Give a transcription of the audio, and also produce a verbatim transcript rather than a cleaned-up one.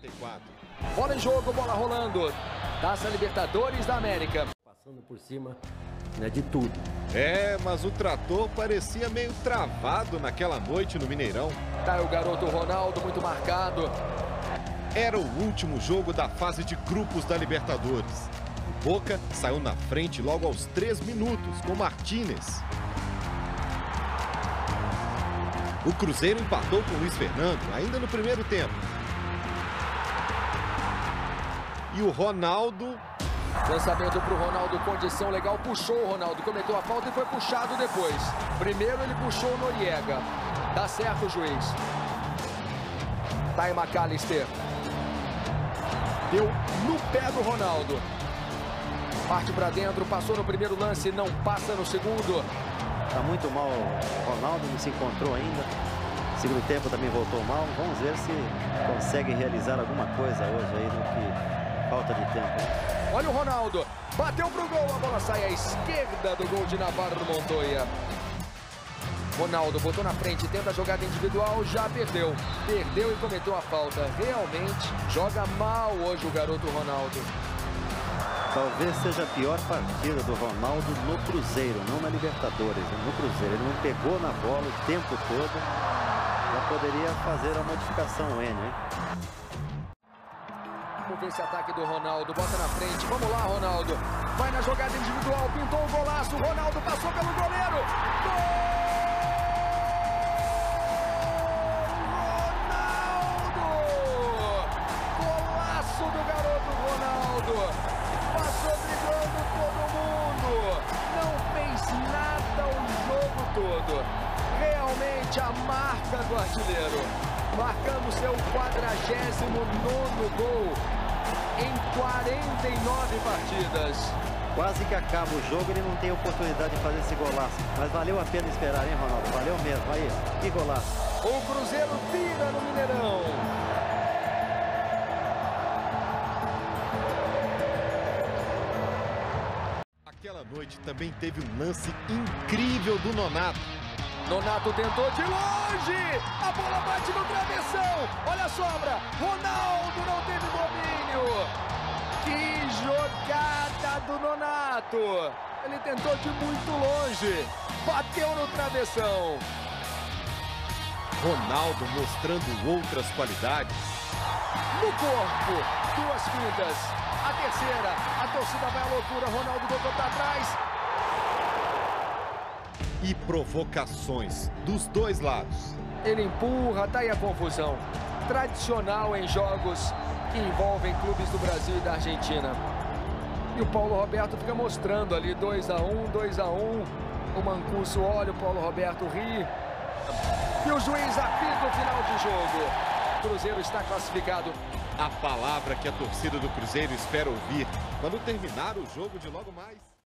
quarenta e quatro. Bola em jogo, bola rolando. Taça Libertadores da América. Passando por cima, né, de tudo. É, mas o trator parecia meio travado naquela noite no Mineirão. Tá o garoto Ronaldo, muito marcado. Era o último jogo da fase de grupos da Libertadores. O Boca saiu na frente logo aos três minutos com Martínez. O Cruzeiro empatou com Luiz Fernando ainda no primeiro tempo. E o Ronaldo... Lançamento para o Ronaldo, condição legal, puxou o Ronaldo, cometeu a falta e foi puxado depois. Primeiro ele puxou o Noriega. Dá certo o juiz. Tá em McAllister. Deu no pé do Ronaldo. Parte para dentro, passou no primeiro lance, não passa no segundo. Tá muito mal o Ronaldo, não se encontrou ainda. Segundo tempo também voltou mal. Vamos ver se consegue realizar alguma coisa hoje aí no que falta de tempo, né? Olha o Ronaldo, bateu pro gol, a bola sai à esquerda do gol de Navarro Montoya. Ronaldo botou na frente, tenta a jogada individual, já perdeu. Perdeu e cometeu a falta. Realmente joga mal hoje o garoto Ronaldo. Talvez seja a pior partida do Ronaldo no Cruzeiro, não na Libertadores, no Cruzeiro. Ele não pegou na bola o tempo todo. Já poderia fazer a modificação N, hein? Vamos ver esse ataque do Ronaldo, bota na frente, vamos lá Ronaldo, vai na jogada individual, pintou um golaço, Ronaldo passou pelo goleiro, gol! Ronaldo! Golaço do garoto Ronaldo, passou driblando todo mundo, não fez nada o jogo todo, realmente a marca do artilheiro, marcando seu quadragésimo nono gol em quarenta e nove partidas. Quase que acaba o jogo, ele não tem oportunidade de fazer esse golaço. Mas valeu a pena esperar, hein, Ronaldo? Valeu mesmo. Aí, que golaço. O Cruzeiro vira no Mineirão. Aquela noite também teve um lance incrível do Nonato. Nonato tentou de longe, a bola bate no travessão, olha a sobra, Ronaldo não teve domínio. Que jogada do Nonato, ele tentou de muito longe, bateu no travessão. Ronaldo mostrando outras qualidades. No corpo, duas fintas, a terceira, a torcida vai à loucura, Ronaldo botou para trás. E provocações dos dois lados. Ele empurra, tá aí a confusão. Tradicional em jogos que envolvem clubes do Brasil e da Argentina. E o Paulo Roberto fica mostrando ali, dois a um, dois a um. O Mancuso olha, o Paulo Roberto ri. E o juiz apita o final de jogo. O Cruzeiro está classificado. A palavra que a torcida do Cruzeiro espera ouvir quando terminar o jogo de logo mais.